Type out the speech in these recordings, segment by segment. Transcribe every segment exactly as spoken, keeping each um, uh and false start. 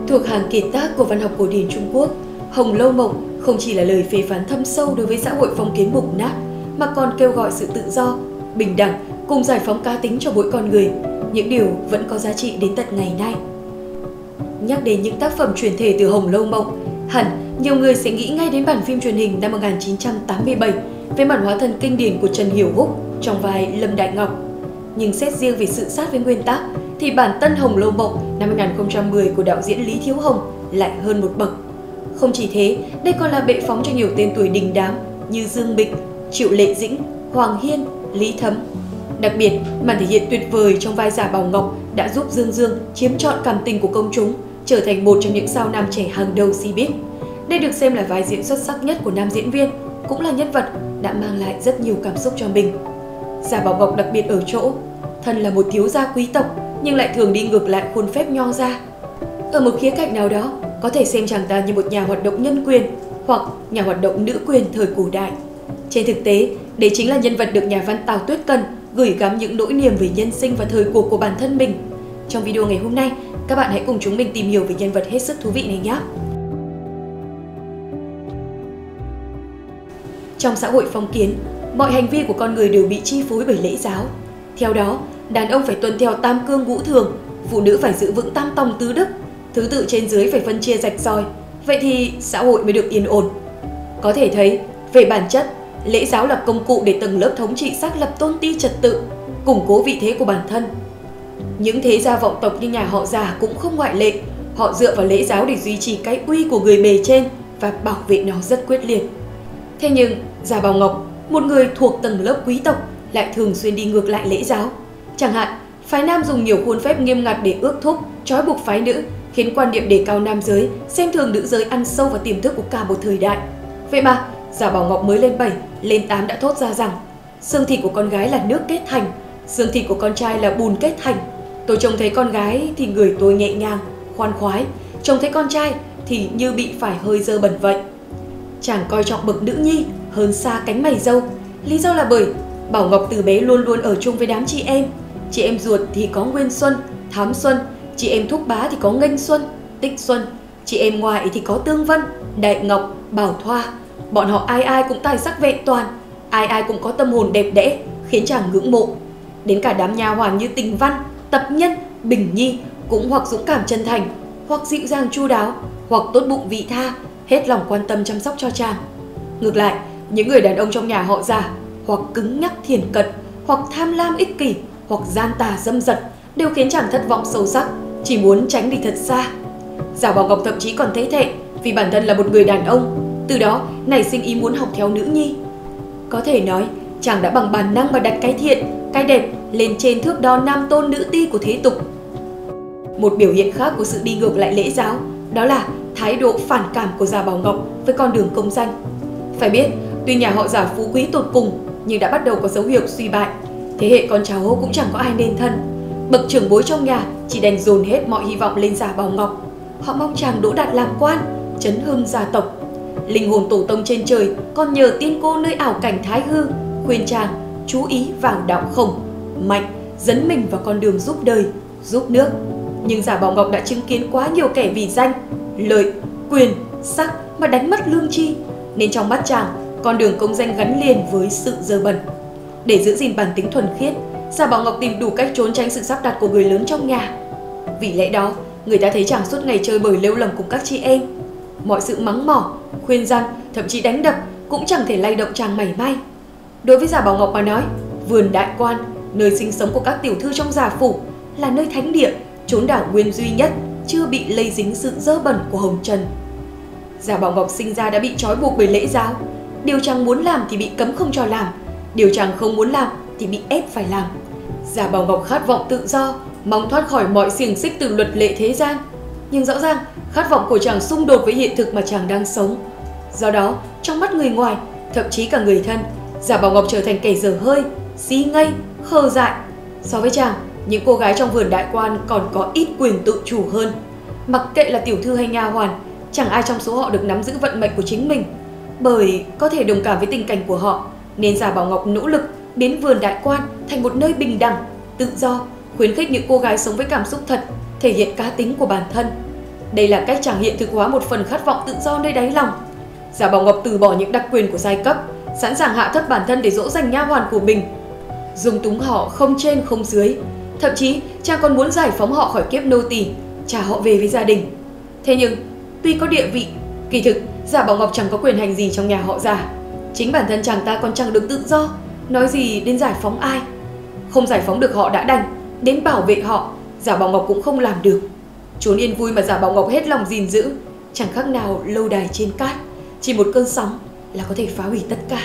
Thuộc hàng kiệt tác của văn học cổ điển Trung Quốc, Hồng Lâu Mộng không chỉ là lời phê phán thâm sâu đối với xã hội phong kiến mục nát, mà còn kêu gọi sự tự do, bình đẳng cùng giải phóng cá tính cho mỗi con người, những điều vẫn có giá trị đến tận ngày nay. Nhắc đến những tác phẩm truyền thể từ Hồng Lâu Mộng, hẳn nhiều người sẽ nghĩ ngay đến bản phim truyền hình năm một nghìn chín trăm tám mươi bảy về bản hóa thân kinh điển của Trần Hiểu Húc trong vai Lâm Đại Ngọc. Nhưng xét riêng về sự sát với nguyên tác, thì bản tân Hồng Lâu Mộng năm hai nghìn không trăm mười của đạo diễn Lý Thiếu Hồng lại hơn một bậc. Không chỉ thế, đây còn là bệ phóng cho nhiều tên tuổi đình đám như Dương Bịch, Triệu Lệ Dĩnh, Hoàng Hiên, Lý Thấm. Đặc biệt, màn thể hiện tuyệt vời trong vai giả Bảo Ngọc đã giúp Dương Dương chiếm trọn cảm tình của công chúng, trở thành một trong những sao nam trẻ hàng đầu showbiz. Đây được xem là vai diễn xuất sắc nhất của nam diễn viên, cũng là nhân vật đã mang lại rất nhiều cảm xúc cho mình. Giả Bảo Ngọc đặc biệt ở chỗ, thân là một thiếu gia quý tộc nhưng lại thường đi ngược lại khuôn phép nho gia. Ở một khía cạnh nào đó, có thể xem chàng ta như một nhà hoạt động nhân quyền hoặc nhà hoạt động nữ quyền thời cổ đại. Trên thực tế, đây chính là nhân vật được nhà văn Tào Tuyết Cần gửi gắm những nỗi niềm về nhân sinh và thời cuộc của bản thân mình. Trong video ngày hôm nay, các bạn hãy cùng chúng mình tìm hiểu về nhân vật hết sức thú vị này nhé! Trong xã hội phong kiến, mọi hành vi của con người đều bị chi phối bởi lễ giáo. Theo đó, đàn ông phải tuân theo tam cương ngũ thường, phụ nữ phải giữ vững tam tòng tứ đức, thứ tự trên dưới phải phân chia rạch ròi, vậy thì xã hội mới được yên ổn. Có thể thấy, về bản chất, lễ giáo là công cụ để tầng lớp thống trị xác lập tôn ti trật tự, củng cố vị thế của bản thân. Những thế gia vọng tộc như nhà họ Giả cũng không ngoại lệ, họ dựa vào lễ giáo để duy trì cái uy của người bề trên và bảo vệ nó rất quyết liệt. Thế nhưng, Giả Bảo Ngọc, một người thuộc tầng lớp quý tộc, lại thường xuyên đi ngược lại lễ giáo. Chẳng hạn, phái nam dùng nhiều khuôn phép nghiêm ngặt để ước thúc, trói buộc phái nữ, khiến quan niệm đề cao nam giới, xem thường nữ giới ăn sâu vào tiềm thức của cả một thời đại. Vậy mà, Giả Bảo Ngọc mới lên bảy, lên tám đã thốt ra rằng xương thịt của con gái là nước kết thành, xương thịt của con trai là bùn kết thành. Tôi trông thấy con gái thì người tôi nhẹ nhàng, khoan khoái, trông thấy con trai thì như bị phải hơi dơ bẩn vậy. Chàng coi trọng bậc nữ nhi hơn xa cánh mày râu. Lý do là bởi Bảo Ngọc từ bé luôn luôn ở chung với đám chị em. Chị em ruột thì có Nguyên Xuân, Thám Xuân, chị em thúc bá thì có Nghênh Xuân, Tích Xuân, chị em ngoại thì có Tương Vân, Đại Ngọc, Bảo Thoa. Bọn họ ai ai cũng tài sắc vẹn toàn, ai ai cũng có tâm hồn đẹp đẽ, khiến chàng ngưỡng mộ. Đến cả đám nha hoàn như Tình Văn, Tập Nhân, Bình Nhi cũng hoặc dũng cảm chân thành, hoặc dịu dàng chu đáo, hoặc tốt bụng vị tha, hết lòng quan tâm chăm sóc cho chàng. Ngược lại, những người đàn ông trong nhà họ Giả hoặc cứng nhắc thiển cận, hoặc tham lam ích kỷ, hoặc gian tà dâm dật, đều khiến chàng thất vọng sâu sắc, chỉ muốn tránh đi thật xa. Giả Bảo Ngọc thậm chí còn thấy thẹn vì bản thân là một người đàn ông, từ đó nảy sinh ý muốn học theo nữ nhi. Có thể nói, chàng đã bằng bản năng mà đặt cái thiện, cái đẹp lên trên thước đo nam tôn nữ ti của thế tục. Một biểu hiện khác của sự đi ngược lại lễ giáo, đó là thái độ phản cảm của Giả Bảo Ngọc với con đường công danh. Phải biết, tuy nhà họ Giả phú quý tột cùng, nhưng đã bắt đầu có dấu hiệu suy bại. Thế hệ con cháu cũng chẳng có ai nên thân. Bậc trưởng bối trong nhà chỉ đành dồn hết mọi hy vọng lên Giả Bảo Ngọc. Họ mong chàng đỗ đạt làm quan, chấn hưng gia tộc. Linh hồn tổ tông trên trời còn nhờ tiên cô nơi ảo cảnh Thái Hư khuyên chàng chú ý vào đạo khổng, mạnh, dấn mình vào con đường giúp đời, giúp nước. Nhưng Giả Bảo Ngọc đã chứng kiến quá nhiều kẻ vì danh, lợi, quyền, sắc mà đánh mất lương tri, nên trong mắt chàng, con đường công danh gắn liền với sự dơ bẩn. Để giữ gìn bản tính thuần khiết, Giả Bảo Ngọc tìm đủ cách trốn tránh sự sắp đặt của người lớn trong nhà. Vì lẽ đó, người ta thấy chàng suốt ngày chơi bời lêu lỏng cùng các chị em. Mọi sự mắng mỏ, khuyên răn, thậm chí đánh đập cũng chẳng thể lay động chàng mảy may. Đối với Giả Bảo Ngọc mà nói, vườn đại quan, nơi sinh sống của các tiểu thư trong Giả phủ, là nơi thánh địa, chốn đảo nguyên duy nhất chưa bị lây dính sự dơ bẩn của hồng trần. Giả Bảo Ngọc sinh ra đã bị trói buộc bởi lễ giáo. Điều chàng muốn làm thì bị cấm không cho làm, điều chàng không muốn làm thì bị ép phải làm. Giả Bảo Ngọc khát vọng tự do, mong thoát khỏi mọi xiềng xích từ luật lệ thế gian. Nhưng rõ ràng, khát vọng của chàng xung đột với hiện thực mà chàng đang sống. Do đó, trong mắt người ngoài, thậm chí cả người thân, Giả Bảo Ngọc trở thành kẻ dở hơi, si ngây, khờ dại. So với chàng, những cô gái trong vườn đại quan còn có ít quyền tự chủ hơn. Mặc kệ là tiểu thư hay nha hoàn, chẳng ai trong số họ được nắm giữ vận mệnh của chính mình. Bởi có thể đồng cảm với tình cảnh của họ, nên Giả Bảo Ngọc nỗ lực biến vườn đại quan thành một nơi bình đẳng, tự do, khuyến khích những cô gái sống với cảm xúc thật, thể hiện cá tính của bản thân. Đây là cách chàng hiện thực hóa một phần khát vọng tự do nơi đáy lòng. Giả Bảo Ngọc từ bỏ những đặc quyền của giai cấp, sẵn sàng hạ thấp bản thân để dỗ dành nha hoàn của mình, dung túng họ không trên không dưới. Thậm chí chàng còn muốn giải phóng họ khỏi kiếp nô tỳ, trả họ về với gia đình. Thế nhưng tuy có địa vị, kỳ thực Giả Bảo Ngọc chẳng có quyền hành gì trong nhà họ Giả. Chính bản thân chàng ta còn chẳng được tự do, nói gì đến giải phóng ai. Không giải phóng được họ đã đành, đến bảo vệ họ Giả Bảo Ngọc cũng không làm được. Chốn yên vui mà Giả Bảo Ngọc hết lòng gìn giữ chẳng khác nào lâu đài trên cát, chỉ một cơn sóng là có thể phá hủy tất cả.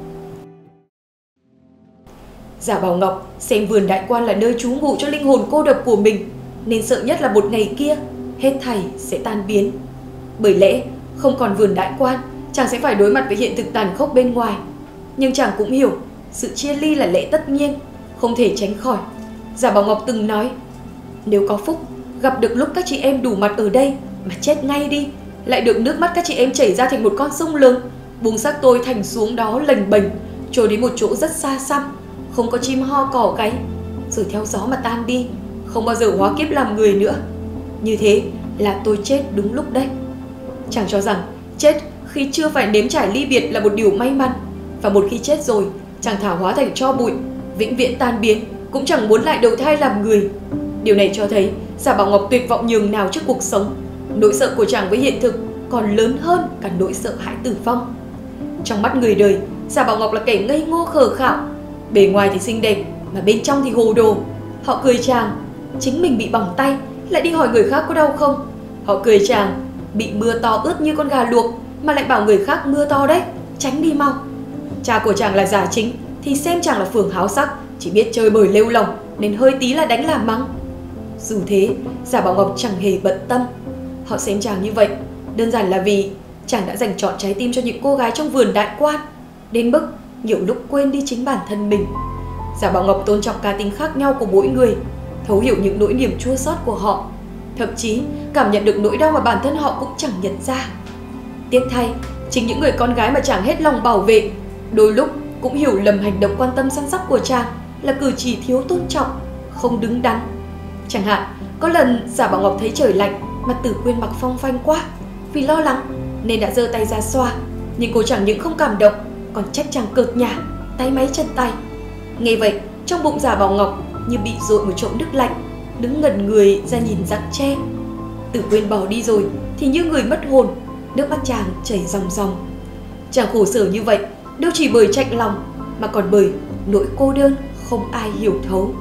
Giả Bảo Ngọc xem vườn đại quan là nơi trú ngụ cho linh hồn cô độc của mình, nên sợ nhất là một ngày kia hết thảy sẽ tan biến. Bởi lẽ không còn vườn đại quan, chàng sẽ phải đối mặt với hiện thực tàn khốc bên ngoài. Nhưng chàng cũng hiểu sự chia ly là lẽ tất nhiên, không thể tránh khỏi. Giả Bảo Ngọc từng nói, nếu có phúc gặp được lúc các chị em đủ mặt ở đây mà chết ngay đi, lại được nước mắt các chị em chảy ra thành một con sông lớn, buông xác tôi thành xuống đó lềnh bềnh, trôi đến một chỗ rất xa xăm, không có chim ho cỏ gáy, rồi theo gió mà tan đi, không bao giờ hóa kiếp làm người nữa. Như thế là tôi chết đúng lúc đấy. Chàng cho rằng chết khi chưa phải nếm trải ly biệt là một điều may mắn, và một khi chết rồi, chàng thả hóa thành tro bụi, vĩnh viễn tan biến, cũng chẳng muốn lại đầu thai làm người. Điều này cho thấy Giả Bảo Ngọc tuyệt vọng nhường nào trước cuộc sống. Nỗi sợ của chàng với hiện thực còn lớn hơn cả nỗi sợ hãi tử vong. Trong mắt người đời, Giả Bảo Ngọc là kẻ ngây ngô khờ khạo. Bề ngoài thì xinh đẹp, mà bên trong thì hồ đồ. Họ cười chàng, chính mình bị bỏng tay, lại đi hỏi người khác có đau không. Họ cười chàng, bị mưa to ướt như con gà luộc, mà lại bảo người khác mưa to đấy, tránh đi mau. Cha của chàng là Giả Chính, thì xem chàng là phường háo sắc, chỉ biết chơi bời lêu lỏng, nên hơi tí là đánh làm mắng. Dù thế, Giả Bảo Ngọc chẳng hề bận tâm. Họ xem chàng như vậy đơn giản là vì chàng đã dành trọn trái tim cho những cô gái trong vườn đại quan, đến mức nhiều lúc quên đi chính bản thân mình. Giả Bảo Ngọc tôn trọng cá tính khác nhau của mỗi người, thấu hiểu những nỗi niềm chua xót của họ, thậm chí cảm nhận được nỗi đau mà bản thân họ cũng chẳng nhận ra. Tiếc thay, chính những người con gái mà chàng hết lòng bảo vệ, đôi lúc cũng hiểu lầm hành động quan tâm săn sóc của chàng là cử chỉ thiếu tôn trọng, không đứng đắn. Chẳng hạn, có lần Giả Bảo Ngọc thấy trời lạnh mà Tử Quyên mặc phong phanh quá, vì lo lắng nên đã giơ tay ra xoa, nhưng cô chẳng những không cảm động, còn trách chàng cợt nhả, tay máy chân tay. Nghe vậy, trong bụng Giả Bảo Ngọc như bị dội một chậu nước lạnh, đứng ngẩn người ra nhìn rặng tre. Tử Quyên bỏ đi rồi thì như người mất hồn, nước mắt chàng chảy ròng ròng. Chàng khổ sở như vậy đâu chỉ bởi chạnh lòng, mà còn bởi nỗi cô đơn không ai hiểu thấu.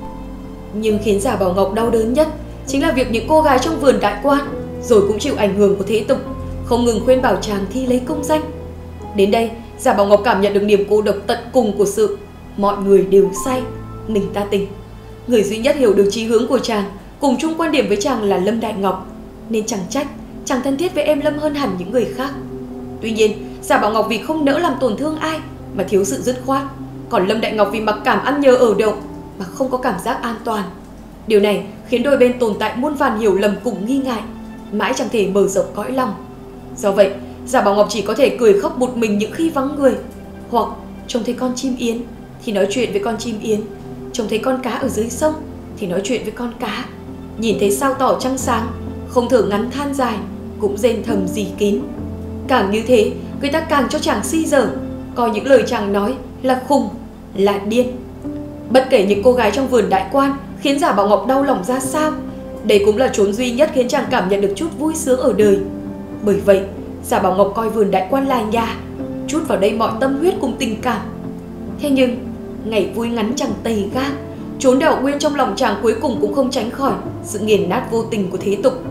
Nhưng khiến Giả Bảo Ngọc đau đớn nhất chính là việc những cô gái trong vườn đại quan rồi cũng chịu ảnh hưởng của thế tục, không ngừng khuyên bảo chàng thi lấy công danh. Đến đây, Giả Bảo Ngọc cảm nhận được niềm cô độc tận cùng của sự mọi người đều say, mình ta tỉnh. Người duy nhất hiểu được chí hướng của chàng, cùng chung quan điểm với chàng là Lâm Đại Ngọc, nên chẳng trách chàng thân thiết với em Lâm hơn hẳn những người khác. Tuy nhiên, Giả Bảo Ngọc vì không nỡ làm tổn thương ai mà thiếu sự dứt khoát, còn Lâm Đại Ngọc vì mặc cảm ăn nhờ ở đậu mà không có cảm giác an toàn. Điều này khiến đôi bên tồn tại muôn vàn hiểu lầm cùng nghi ngại, mãi chẳng thể mở rộng cõi lòng. Do vậy, Giả Bảo Ngọc chỉ có thể cười khóc một mình những khi vắng người, hoặc trông thấy con chim yến thì nói chuyện với con chim yến, trông thấy con cá ở dưới sông thì nói chuyện với con cá, nhìn thấy sao tỏ trăng sáng, không thở ngắn than dài, cũng rên thầm rì kín. Càng như thế, người ta càng cho chàng si dở, coi những lời chàng nói là khùng, là điên. Bất kể những cô gái trong vườn đại quan khiến Giả Bảo Ngọc đau lòng ra sao, đây cũng là chốn duy nhất khiến chàng cảm nhận được chút vui sướng ở đời. Bởi vậy, Giả Bảo Ngọc coi vườn đại quan là nhà, trút vào đây mọi tâm huyết cùng tình cảm. Thế nhưng, ngày vui ngắn chẳng tày ga, chốn đảo nguyên trong lòng chàng cuối cùng cũng không tránh khỏi sự nghiền nát vô tình của thế tục.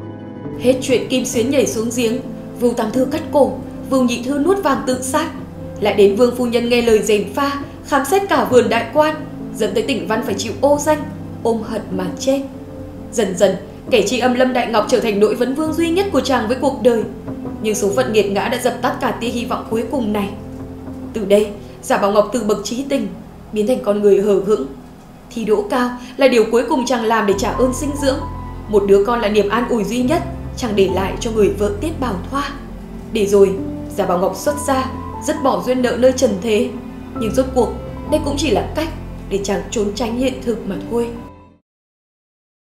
Hết chuyện Kim Xuyến nhảy xuống giếng, Vưu Tam Thư cắt cổ, Vưu Nhị Thư nuốt vàng tự sát, lại đến Vương phu nhân nghe lời gièm pha, khám xét cả vườn đại quan, dẫn tới Tỉnh Văn phải chịu ô danh, ôm hận mà chết. Dần dần, kẻ tri âm Lâm Đại Ngọc trở thành nỗi vấn vương duy nhất của chàng với cuộc đời. Nhưng số phận nghiệt ngã đã dập tắt cả tia hy vọng cuối cùng này. Từ đây, Giả Bảo Ngọc từ bậc trí tình biến thành con người hờ hững. Thi đỗ cao là điều cuối cùng chàng làm để trả ơn sinh dưỡng. Một đứa con là niềm an ủi duy nhất chàng để lại cho người vợ Tiết Bảo Thoa. Để rồi, Giả Bảo Ngọc xuất gia, dứt bỏ duyên nợ nơi trần thế. Nhưng rốt cuộc, đây cũng chỉ là cách để chàng trốn tránh hiện thực mà thôi.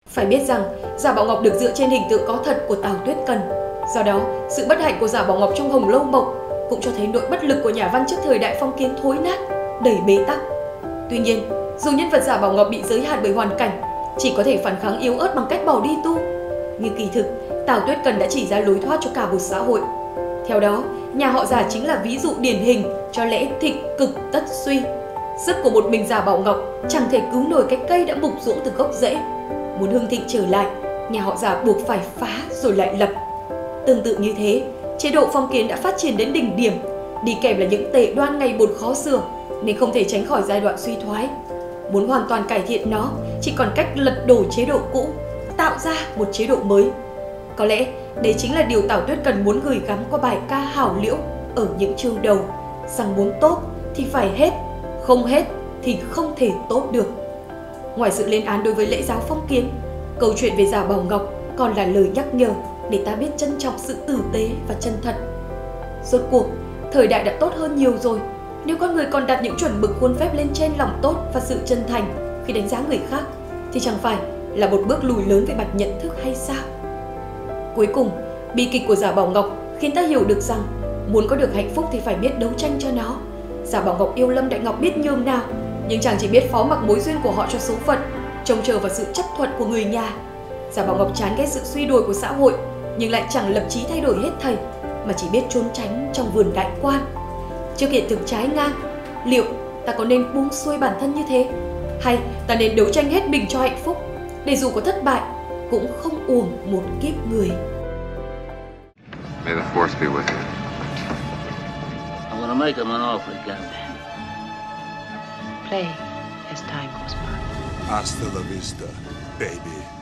Phải biết rằng, Giả Bảo Ngọc được dựa trên hình tượng có thật của Tào Tuyết Cần. Do đó, sự bất hạnh của Giả Bảo Ngọc trong Hồng Lâu Mộng cũng cho thấy nỗi bất lực của nhà văn trước thời đại phong kiến thối nát, đầy bế tắc. Tuy nhiên, dù nhân vật Giả Bảo Ngọc bị giới hạn bởi hoàn cảnh, chỉ có thể phản kháng yếu ớt bằng cách bỏ đi tu, nhưng kỳ thực, Tào Tuyết Cần đã chỉ ra lối thoát cho cả một xã hội. Theo đó, nhà họ Giả chính là ví dụ điển hình cho lẽ thịnh cực tất suy. Sức của một mình Giả Bảo Ngọc chẳng thể cứu nổi cái cây đã mục ruỗng từ gốc rễ. Muốn hưng thịnh trở lại, nhà họ Giả buộc phải phá rồi lại lập. Tương tự như thế, chế độ phong kiến đã phát triển đến đỉnh điểm, đi kèm là những tệ đoan ngày một khó sửa, nên không thể tránh khỏi giai đoạn suy thoái. Muốn hoàn toàn cải thiện nó, chỉ còn cách lật đổ chế độ cũ, tạo ra một chế độ mới. Có lẽ đây chính là điều Tào Tuyết Cần muốn gửi gắm qua bài ca Hảo Liễu ở những chương đầu, rằng muốn tốt thì phải hết, không hết thì không thể tốt được. Ngoài sự lên án đối với lễ giáo phong kiến, câu chuyện về Giả Bảo Ngọc còn là lời nhắc nhở để ta biết trân trọng sự tử tế và chân thật. Rốt cuộc, thời đại đã tốt hơn nhiều rồi. Nếu con người còn đặt những chuẩn mực khuôn phép lên trên lòng tốt và sự chân thành khi đánh giá người khác, thì chẳng phải là một bước lùi lớn về mặt nhận thức hay sao? Cuối cùng, bi kịch của Giả Bảo Ngọc khiến ta hiểu được rằng muốn có được hạnh phúc thì phải biết đấu tranh cho nó. Giả Bảo Ngọc yêu Lâm Đại Ngọc biết nhường nào, nhưng chàng chỉ biết phó mặc mối duyên của họ cho số phận, trông chờ vào sự chấp thuận của người nhà. Giả Bảo Ngọc chán ghét sự suy đồi của xã hội, nhưng lại chẳng lập chí thay đổi hết thảy, mà chỉ biết trốn tránh trong vườn đại quan. Trước hiện thực trái ngang, liệu ta có nên buông xuôi bản thân như thế, hay ta nên đấu tranh hết mình cho hạnh phúc, để dù có thất bại cũng không uổng một kiếp người. May the force be with you. I'm gonna make him an offer again. Play as time goes by. Hasta la vista, baby.